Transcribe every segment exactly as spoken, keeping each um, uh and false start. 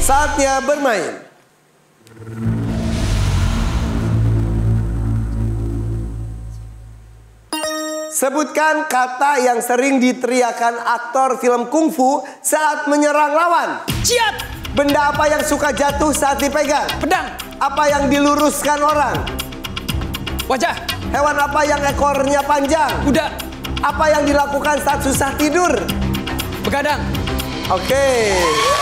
Saatnya bermain. Sebutkan kata yang sering diteriakan aktor film kungfu saat menyerang lawan. Ciat. Benda apa yang suka jatuh saat dipegang? Pedang. Apa yang diluruskan orang? Wajah. Hewan apa yang ekornya panjang? Kuda. Apa yang dilakukan saat susah tidur? Begadang. Oke.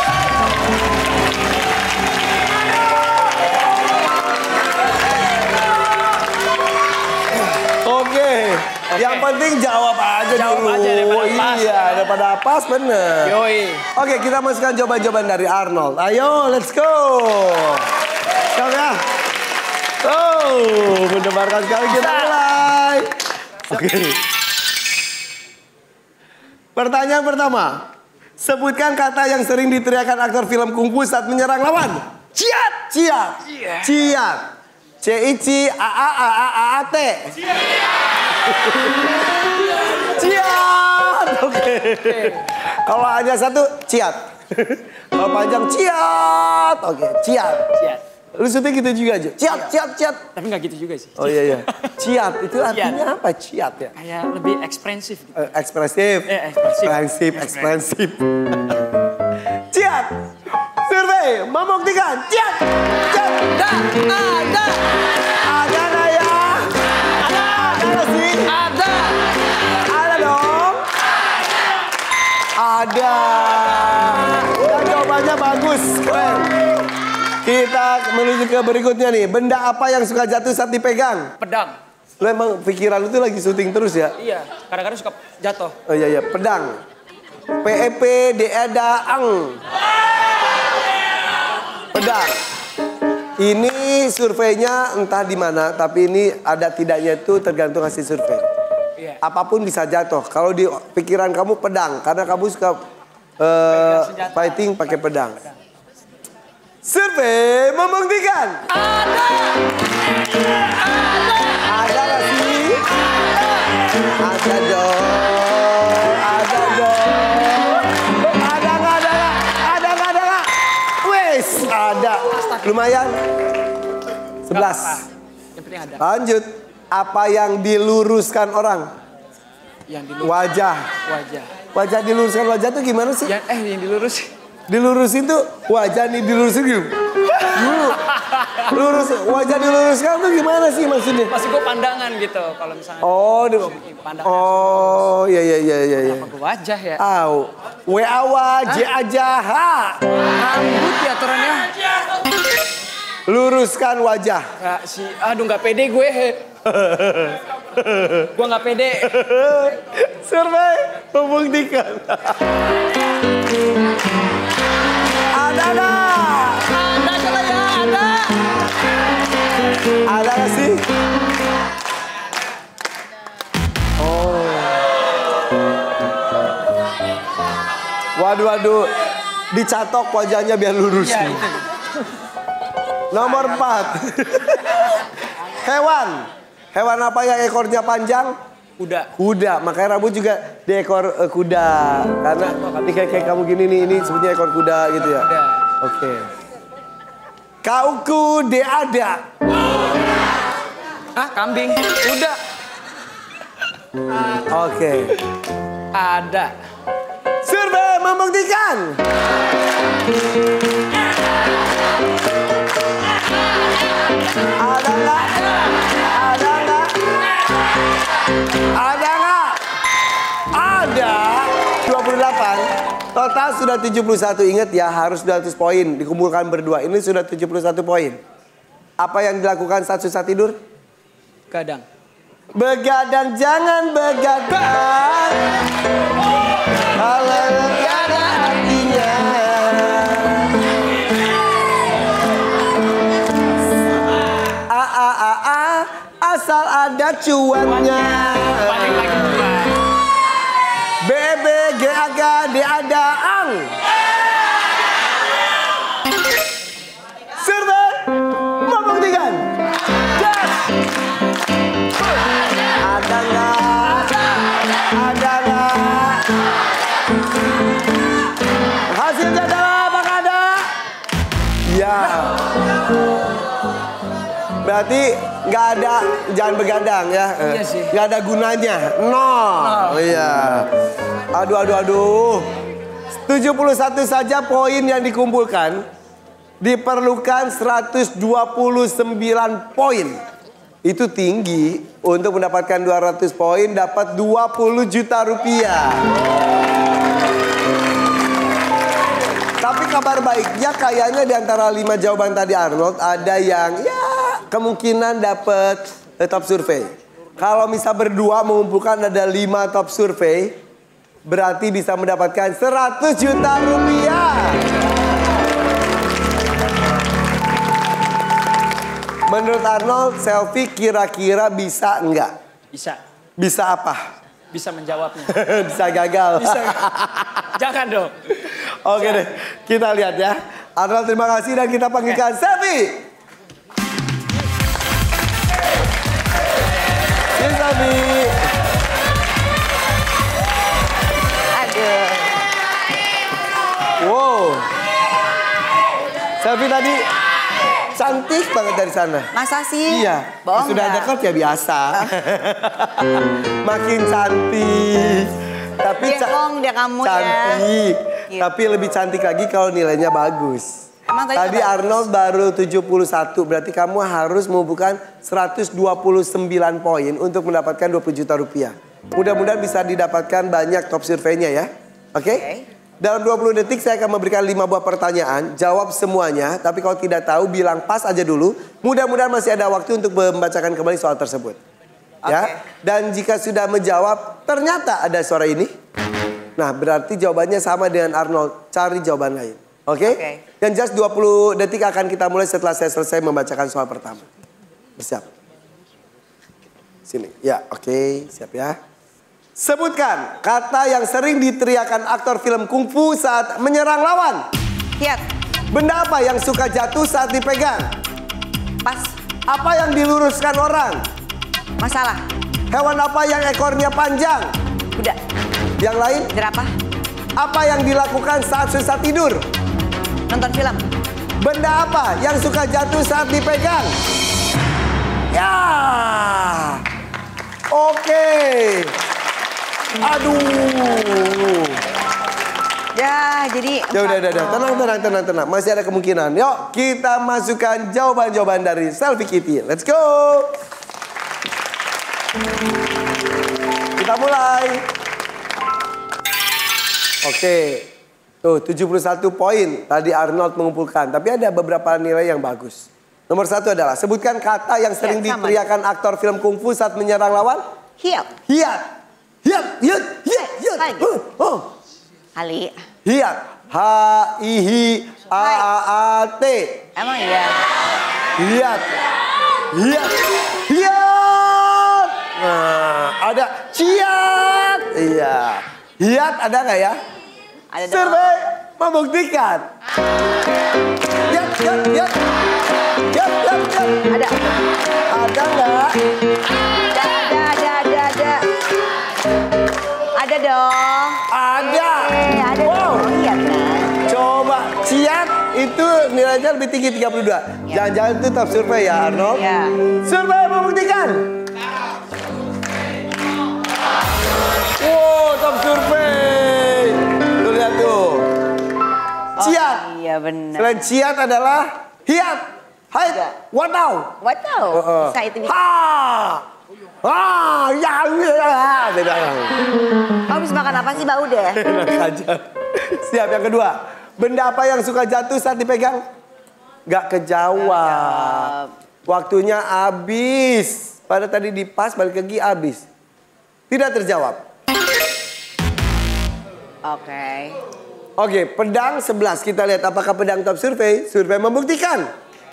Oke. Yang penting jawab aja Jawab dulu. aja daripada pas. Iya, daripada pas bener. Yoi. Oke, kita masukkan jawaban-jawaban dari Arnold. Ayo, let's go. Siap ya? Oh, mendebarkan sekali kita mulai. Oke. Pertanyaan pertama. Sebutkan kata yang sering diteriakan aktor film kungfu saat menyerang lawan. Ciat. Ciat. Ciat. C I C A A A A A A T. Ciat. Oke. Kalau hanya satu, ciat. Kalau panjang, ciat. Oke, ciat. Ciat. Lu syuting gitu juga aja. Ciat, ciat, ciat. Tapi nggak gitu juga sih. Oh iya iya. Ciat itu artinya apa? Ciat ya? Kayak lebih ekspresif. Gitu. Uh, ekspresif. Eh, ekspresif. Ekspresif, ekspresif. Ciat. Survei membuktikan. Ciat. Ciat. Ada. Ada. Ada nggak ya? Ada. Ada nggak sih? Ada. Ada dong. Ada. Dan jawabannya bagus. Keren. Kita menuju ke berikutnya nih. Benda apa yang suka jatuh saat dipegang? Pedang. Lo emang pikiran lu tuh lagi syuting terus ya? Iya. Kadang-kadang suka jatuh. Oh iya iya, pedang. P E P D E D A ang. Pedang. Ini surveinya entah di mana, tapi ini ada tidaknya itu tergantung hasil survei. Iya. Apapun bisa jatuh. Kalau di pikiran kamu pedang, karena kamu suka uh, fighting pakai pedang. Survei membuktikan. Ada. Ada. Ada nggak sih? Ada dong. Ada dong. Ada nggak ada nggak? Ada nggak ada nggak? Wes ada. Lumayan. Sebelas. Yang penting ada. Lanjut. Apa yang diluruskan orang? Yang dilurus. Wajah. Wajah. Wajah diluruskan wajah tuh gimana sih? Yang eh yang dilurus. Dilurusin tuh wajah nih dilurusin gitu. Dulu. Lurus wajah diluruskan tuh gimana sih maksudnya? Masih gue pandangan gitu kalau misalnya. Oh, di, pandangan. oh, iya iya iya iya. Kenapa gue wajah ya? Au, W A W J aja H. Rambut ya aturannya. Luruskan wajah. Gak sih, aduh nggak pede gue. Gue nggak pede. Survei membuktikan. Ada nggak? Ada coba ya, ada. Ada nggak sih? Oh. Waduh waduh, dicatok wajahnya biar lurus. Ya, itu. Nomor empat. Hewan. Hewan apa yang ekornya panjang? Kuda. Kuda. Makanya rambut juga di ekor uh, kuda. Karena ini kayak, kayak kamu gini nih, ini sebutnya ekor kuda gitu ya. Kuda. Oke. Okay. Kauku de ada. Ah, kambing. Kuda. Oke. Okay. Ada. Survei membuktikan. Ada nggak? Ada nggak? Ada nggak? Ada. dua puluh delapan. Total sudah tujuh puluh satu. Ingat ya, harus dua ratus poin. Dikumpulkan berdua. Ini sudah tujuh puluh satu poin. Apa yang dilakukan saat susah tidur? Kadang. Begadang, jangan begadang. Kalau nggak ada artinya. A a a a asal ada cuannya. Balik lagi. B B G A G D A D A ang. Survei membuktikan. Yes. Ada nggak? Ada nggak? Hasilnya adalah apakah ada? Iya. Berarti nggak ada, jangan begadang ya. Iya sih. Nggak ada gunanya. Nol. Oh, iya. Aduh, aduh, aduh. tujuh puluh satu saja poin yang dikumpulkan. Diperlukan seratus dua puluh sembilan poin. Itu tinggi. Untuk mendapatkan dua ratus poin dapat dua puluh juta rupiah. Tapi kabar baiknya kayaknya di antara lima jawaban tadi Arnold ada yang ya kemungkinan dapat top survei. Kalau misal berdua mengumpulkan ada lima top survei, berarti bisa mendapatkan seratus juta rupiah. Menurut Arnold, selfie kira-kira bisa enggak? Bisa. Bisa apa? Bisa menjawabnya. Bisa gagal. Bisa. Jangan dong. Oke deh, kita lihat ya. Arnold terima kasih dan kita panggilkan okay. Selfie. Yes, Selfie. Aduh. Wow. Selfie tadi cantik banget dari sana. Masa sih? Iya. Bohong sudah gak? dekat ya biasa. Makin cantik. Tapi Dia bohong dia kamu cantik. ya. Tapi lebih cantik lagi kalau nilainya bagus. Emang tadi, Tadi Arnold baru tujuh puluh satu. Berarti kamu harus mengumpulkan seratus dua puluh sembilan poin untuk mendapatkan dua puluh juta rupiah. Mudah-mudahan bisa didapatkan banyak top surveinya ya. Oke? Okay? Okay. Dalam dua puluh detik saya akan memberikan lima buah pertanyaan. Jawab semuanya. Tapi kalau tidak tahu bilang pas aja dulu. Mudah-mudahan masih ada waktu untuk membacakan kembali soal tersebut. Okay. Ya. Dan jika sudah menjawab ternyata ada suara ini. Nah berarti jawabannya sama dengan Arnold. Cari jawaban lain. Oke? Okay? Okay. Dan just dua puluh detik akan kita mulai setelah saya selesai membacakan soal pertama. Bersiap. Sini. Ya oke. Okay. Siap ya. Sebutkan kata yang sering diteriakan aktor film kungfu saat menyerang lawan. Hiat. Benda apa yang suka jatuh saat dipegang? Pas. Apa yang diluruskan orang? Masalah. Hewan apa yang ekornya panjang? Kuda. Yang lain? Jerapah. Apa yang dilakukan saat susah tidur? Nonton film. Benda apa yang suka jatuh saat dipegang? Ya. Oke. Aduh. Ya, jadi... Ya udah, udah, udah. Tenang, tenang, tenang, tenang. Masih ada kemungkinan. Yuk, kita masukkan jawaban-jawaban dari Selfie Kitty. Let's go. Kita mulai. Oke. Tuh, tujuh puluh satu poin. Tadi Arnold mengumpulkan. Tapi ada beberapa nilai yang bagus. Nomor satu adalah, sebutkan kata yang sering ya, diteriakan aktor film kungfu saat menyerang lawan. Hiat. Hiat. Hiat, hiat, hiat, hiat. Oh, oh. Kali. Hiat. H I H A A A T. Emang iya? Hiat. Hiat. Hiat. Nah, ada ciat. Iya. Hiat ada nggak ya? Ada dong. Survei membuktikan. Hiat, hiat, hiat. Hiat, hiat, hiat. Ada. Ada nggak? Ada, ada, ada, ada, ada. Ada dong. Ada. Eh, ada Wow. dong. Iya kan? Coba, ciat itu nilainya lebih tinggi tiga puluh dua. Ya. Jangan-jangan itu top survei ya Arnold? Ya. Survei membuktikan. Wow, top survei. Tuh lihat tuh. Ciat. Oh, iya benar. Selain ciat adalah hiat. Hai, Ada. watau. What tahu? Oh, oh. Bisa itu bisa. Ha. Ah, ya, ya. Beda. Kamu bisa makan apa sih, bau deh? Enak aja. Siap, yang kedua. Benda apa yang suka jatuh saat dipegang? Gak kejawab. Waktunya habis. Pada tadi dipas, balik lagi habis. Tidak terjawab. Oke. Oke, pedang sebelas. Kita lihat apakah pedang top survei. Survei membuktikan.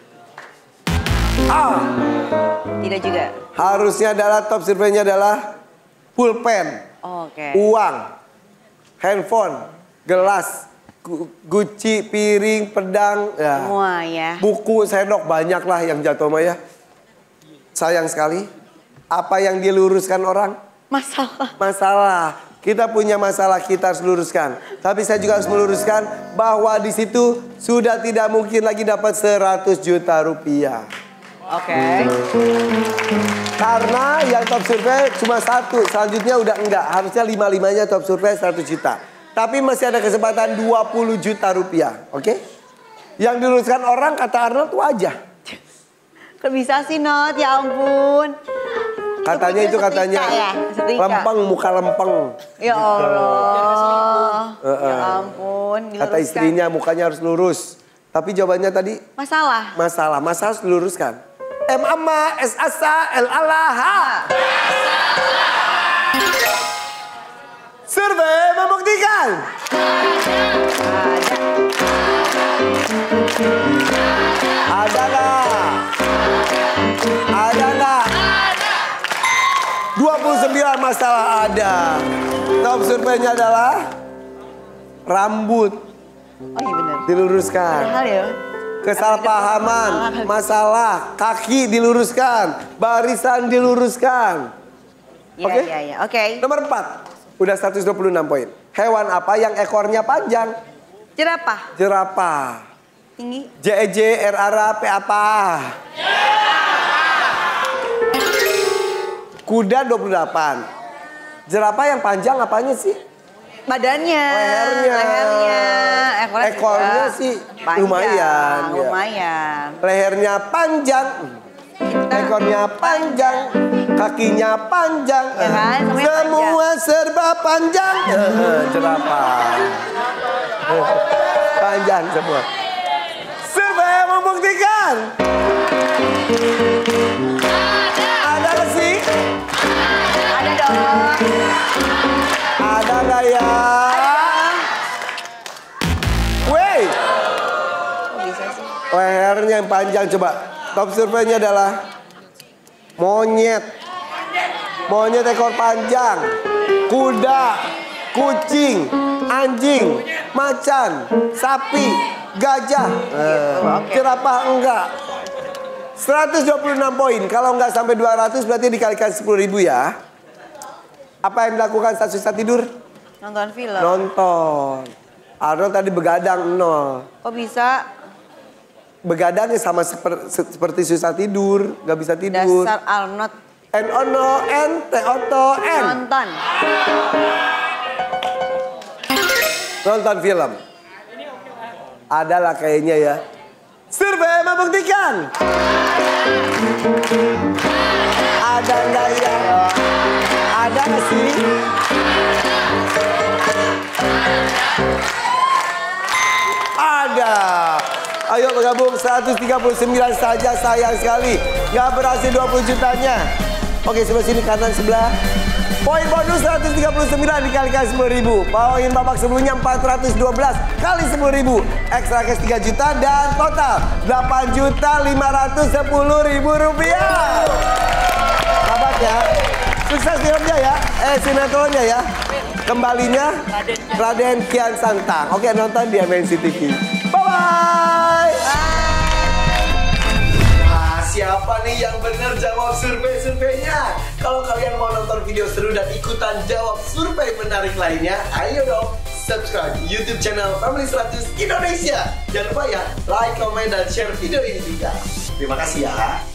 Ah. Tidak juga. Harusnya adalah top surveinya adalah pulpen. Oke. Uang. Handphone. Gelas. gu- Guci, piring, pedang. Ya. Semua ya. Buku, sendok, banyak lah yang jatuh Maya. Sayang sekali. Apa yang diluruskan orang? Masalah. Masalah. Kita punya masalah, kita harus luruskan. Tapi saya juga harus meluruskan bahwa di situ sudah tidak mungkin lagi dapat seratus juta rupiah. Oke. Okay. Karena yang top survei cuma satu, selanjutnya udah enggak. Harusnya lima-limanya top survei seratus juta. Tapi masih ada kesempatan dua puluh juta rupiah, oke? Okay? Yang diluruskan orang kata Arnold tuh aja. Kok bisa sih Not, ya ampun. Katanya itu katanya ya? lempeng, muka lempeng. Ya Allah. Uh -uh. Ya ampun. Diluruskan. Kata istrinya mukanya harus lurus. Tapi jawabannya tadi masalah. Masalah, masalah harus diluruskan. M amma S asa L alaha. Survei membuktikan. Ada nggak? Ada nggak? dua puluh sembilan masalah ada. Top surveinya adalah rambut. Oh iya benar. Diluruskan. Hal ya. Kesalahpahaman, masalah, kaki diluruskan, barisan diluruskan. Iya, Oke? iya, iya. Oke. Nomor empat, udah seratus dua puluh enam poin. Hewan apa yang ekornya panjang? Jerapah. Jerapah. Tinggi. J E J R A R A P apa? Kuda dua puluh delapan. Jerapah yang panjang apanya sih? Badannya. Lehernya. Lehernya. Ekornya, Ekornya juga sih panjang, lumayan. Ya. Lumayan. Lehernya panjang. Kita. Ekornya panjang. Kakinya panjang. Ya kan? Semuanya Semua panjang. serba panjang. Jerapah. Panjang semua. Survei membuktikan. Ada nggak sih? Ada dong. Ada nggak ya? Wait. Kok bisa sih? Lehernya yang panjang coba. Top surveinya adalah monyet. Monyet ekor panjang. Kuda, kucing, anjing, macan, sapi, gajah. Eh, jerapah enggak. seratus dua puluh enam poin. Kalau enggak sampai dua ratus berarti dikalikan sepuluh ribu ya. Apa yang dilakukan saat susah tidur? Nonton film. Nonton. Arnold tadi begadang nol. Kok bisa? Begadangnya sama seper, seperti susah tidur, nggak bisa tidur. Dasar Arnold. N O N O N T O T O N. Nonton. Nonton film. Adalah kayaknya ya. Survei membuktikan. Ada nggak ya? Ada nggak sih? Ada. Ayo bergabung seratus tiga puluh sembilan saja, sayang sekali. Nggak berhasil dua puluh jutanya. Oke, sebelah sini kanan sebelah. Poin bonus seratus tiga puluh sembilan dikalikan sepuluh ribu. Poin babak sebelumnya empat ratus dua belas kali sepuluh ribu. Extra cash tiga juta dan total delapan juta lima ratus sepuluh ribu rupiah. Sahabat ya. Sukses filmnya ya. Eh sinetronnya ya. Kembalinya Raden Kian Santang. Oke, nonton di M N C T V. Bye-bye. Siapa nih yang benar jawab survei-surveinya? Kalau kalian mau nonton video seru dan ikutan jawab survei menarik lainnya, ayo dong subscribe YouTube channel Family seratus Indonesia. Jangan lupa ya, like, comment, dan share video ini juga. Terima kasih ya.